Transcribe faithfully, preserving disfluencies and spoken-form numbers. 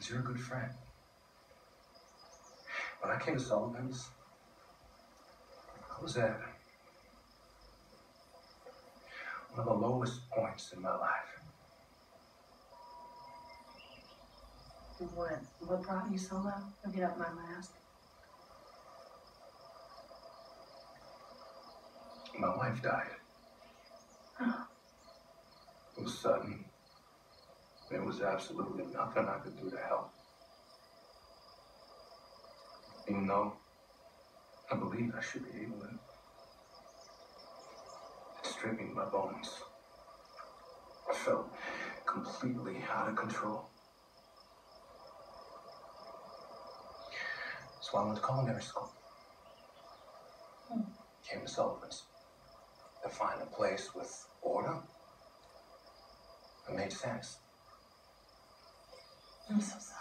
Because you're a good friend. When I came to Sullivan's, I was at one of the lowest points in my life. What, what brought you so low? If you don't mind my asking. My wife died. Oh. It was sudden. There was absolutely nothing I could do to help. Even though I believe I should be able to. It's stripping my bones. I felt completely out of control. So I went to culinary school. Hmm. Came to Sullivan's to find a place with order that made sense. I'm so sorry.